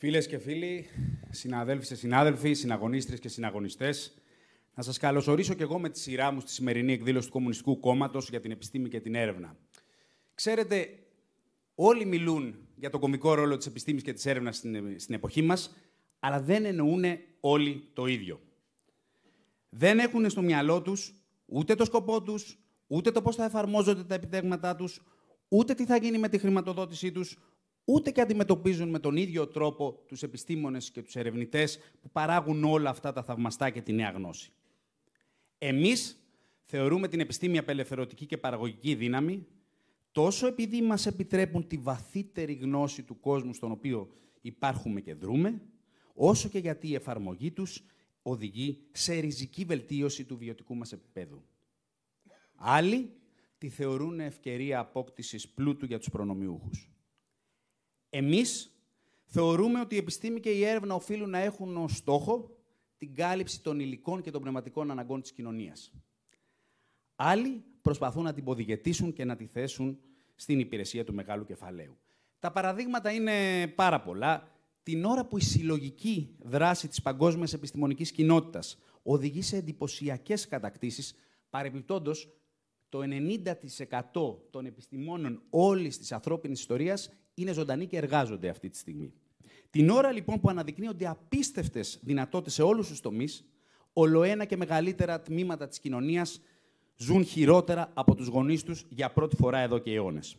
Φίλες και φίλοι, συναδέλφοι και συνάδελφοι, συναγωνίστριες και συναγωνιστές, να σας καλωσορίσω και εγώ με τη σειρά μου στη σημερινή εκδήλωση του Κομμουνιστικού Κόμματος για την Επιστήμη και την Έρευνα. Ξέρετε, όλοι μιλούν για τον κομβικό ρόλο της επιστήμης και της έρευνας στην εποχή μας, αλλά δεν εννοούν όλοι το ίδιο. Δεν έχουν στο μυαλό τους ούτε το σκοπό τους, ούτε το πώς θα εφαρμόζονται τα επιτεύγματά τους, ούτε τι θα γίνει με τη χρηματοδότησή τους, ούτε και αντιμετωπίζουν με τον ίδιο τρόπο τους επιστήμονες και τους ερευνητές που παράγουν όλα αυτά τα θαυμαστά και τη νέα γνώση. Εμείς θεωρούμε την επιστήμη απελευθερωτική και παραγωγική δύναμη, τόσο επειδή μας επιτρέπουν τη βαθύτερη γνώση του κόσμου στον οποίο υπάρχουμε και δρούμε, όσο και γιατί η εφαρμογή τους οδηγεί σε ριζική βελτίωση του βιωτικού μας επίπεδου. Άλλοι τη θεωρούν ευκαιρία απόκτησης πλούτου για τους προνομιούχους. Εμείς θεωρούμε ότι η επιστήμη και η έρευνα οφείλουν να έχουν ως στόχο την κάλυψη των υλικών και των πνευματικών αναγκών της κοινωνίας. Άλλοι προσπαθούν να την ποδηγετήσουν και να τη θέσουν στην υπηρεσία του μεγάλου κεφαλαίου. Τα παραδείγματα είναι πάρα πολλά. Την ώρα που η συλλογική δράση της παγκόσμιας επιστημονικής κοινότητας οδηγεί σε εντυπωσιακές κατακτήσεις, παρεμπιπτόντως, το 90% των επιστημόνων όλης της ανθρώπινης ιστορίας είναι ζωντανοί και εργάζονται αυτή τη στιγμή. Την ώρα λοιπόν που αναδεικνύονται απίστευτες δυνατότητες σε όλους τους τομείς, ολοένα και μεγαλύτερα τμήματα της κοινωνίας ζουν χειρότερα από τους γονείς τους για πρώτη φορά εδώ και αιώνες.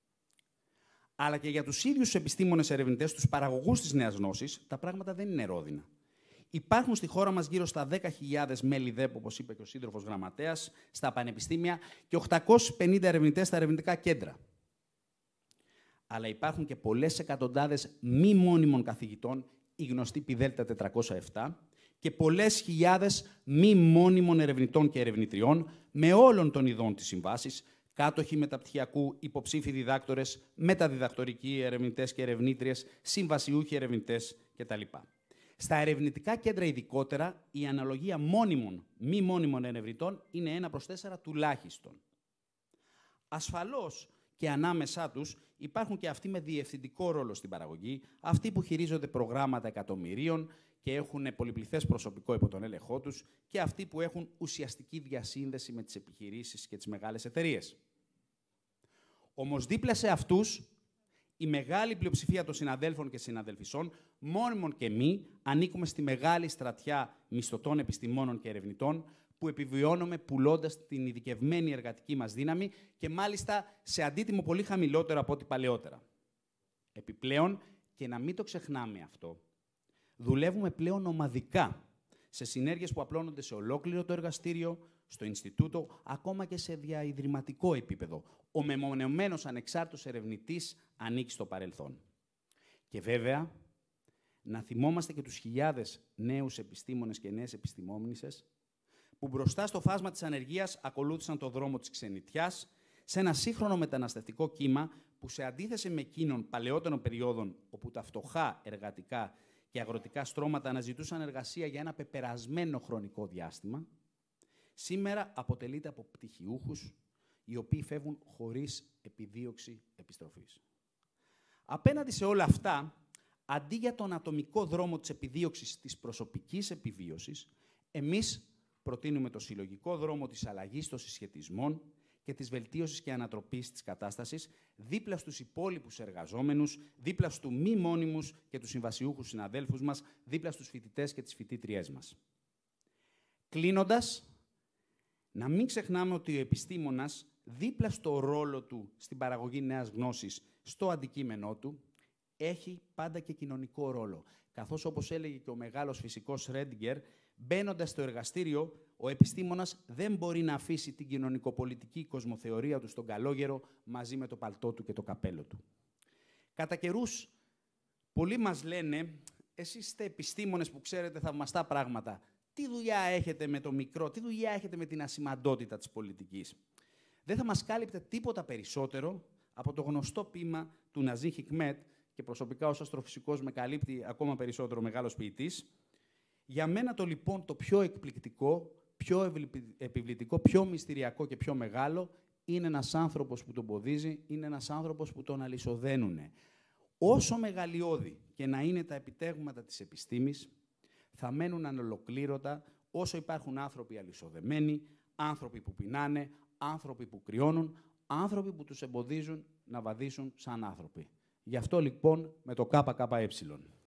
Αλλά και για τους ίδιους τους επιστήμονες ερευνητές, τους παραγωγούς της νέας γνώσης, τα πράγματα δεν είναι ρόδινα. Υπάρχουν στη χώρα μας γύρω στα 10.000 μέλη ΔΕΠ, όπως είπε και ο σύντροφος γραμματέας, στα πανεπιστήμια και 850 ερευνητές στα ερευνητικά κέντρα. Αλλά υπάρχουν και πολλές εκατοντάδες μη μόνιμων καθηγητών, η γνωστή πιδέλτα 407, και πολλές χιλιάδες μη μόνιμων ερευνητών και ερευνητριών με όλων των ειδών της συμβάσης, κάτοχοι μεταπτυχιακού, υποψήφοι διδάκτορες, μεταδιδακτορικοί ερευνητές και ερευνήτριες, συμβασιούχοι ερευνητές κτλ. Στα ερευνητικά κέντρα ειδικότερα, η αναλογία μόνιμων, μη μόνιμων ερευνητών είναι 1/4 τουλάχιστον. Ασφαλώς και ανάμεσά τους υπάρχουν και αυτοί με διευθυντικό ρόλο στην παραγωγή, αυτοί που χειρίζονται προγράμματα εκατομμυρίων και έχουν πολυπληθές προσωπικό υπό τον έλεγχό τους και αυτοί που έχουν ουσιαστική διασύνδεση με τις επιχειρήσεις και τις μεγάλες εταιρείες. Όμως δίπλα σε αυτούς, η μεγάλη πλειοψηφία των συναδέλφων και συναδελφισών, μόνιμων και μη, ανήκουμε στη μεγάλη στρατιά μισθωτών επιστημόνων και ερευνητών που επιβιώνουμε πουλώντας την ειδικευμένη εργατική μας δύναμη και μάλιστα σε αντίτιμο πολύ χαμηλότερο από ό,τι παλαιότερα. Επιπλέον, και να μην το ξεχνάμε αυτό, δουλεύουμε πλέον ομαδικά, σε συνέργειες που απλώνονται σε ολόκληρο το εργαστήριο, στο Ινστιτούτο, ακόμα και σε διαιδρυματικό επίπεδο. Ο μεμονωμένος ανεξάρτητος ερευνητής ανήκει στο παρελθόν. Και βέβαια, να θυμόμαστε και τους χιλιάδες νέους επιστήμονες και νέες επιστημόνισσες που μπροστά στο φάσμα της ανεργίας ακολούθησαν το δρόμο της ξενιτιάς σε ένα σύγχρονο μεταναστευτικό κύμα που, σε αντίθεση με εκείνων παλαιότερων περιόδων όπου τα φτωχά εργατικά και αγροτικά στρώματα αναζητούσαν εργασία για ένα πεπερασμένο χρονικό διάστημα, σήμερα αποτελείται από πτυχιούχους οι οποίοι φεύγουν χωρίς επιδίωξη επιστροφής. Απέναντι σε όλα αυτά, αντί για τον ατομικό δρόμο της επιδίωξης της προσωπικής επιβίωσης, εμείς προτείνουμε το συλλογικό δρόμο της αλλαγής των συσχετισμών και της βελτίωσης και ανατροπής της κατάστασης δίπλα στους υπόλοιπους εργαζόμενους, δίπλα στους μη μόνιμους και τους συμβασιούχους συναδέλφους μας, δίπλα στους φοιτητές και τις φοιτήτριές μας. Κλείνοντας, να μην ξεχνάμε ότι ο επιστήμονας, δίπλα στο ρόλο του στην παραγωγή νέας γνώσης, στο αντικείμενό του, έχει πάντα και κοινωνικό ρόλο. Καθώς, όπως έλεγε και ο μεγάλος φυσικός Σρέντιγκερ, μπαίνοντας στο εργαστήριο, ο επιστήμονας δεν μπορεί να αφήσει την κοινωνικοπολιτική κοσμοθεωρία του στον καλόγερο μαζί με το παλτό του και το καπέλο του. Κατά καιρούς, πολλοί μας λένε, εσείς είστε επιστήμονες που ξέρετε θαυμαστά πράγματα. Τι δουλειά έχετε με το μικρό, τι δουλειά έχετε με την ασημαντότητα της πολιτικής. Δεν θα μας κάλυπτε τίποτα περισσότερο από το γνωστό ποίημα του Ναζί Χικμέτ, και προσωπικά ως αστροφυσικός με καλύπτει ακόμα περισσότερο μεγάλος ποιητής. Για μένα το λοιπόν το πιο εκπληκτικό, πιο επιβλητικό, πιο μυστηριακό και πιο μεγάλο είναι ένας άνθρωπος που τον ποδίζει, είναι ένας άνθρωπος που τον αλυσοδένουνε. Όσο μεγαλειώδη και να είναι τα επιτεύγματα της επιστήμης, θα μένουν ανολοκλήρωτα όσο υπάρχουν άνθρωποι αλυσοδεμένοι, άνθρωποι που πεινάνε, άνθρωποι που κρυώνουν, άνθρωποι που τους εμποδίζουν να βαδίσουν σαν άνθρωποι. Γι' αυτό λοιπόν με το ΚΚΕ.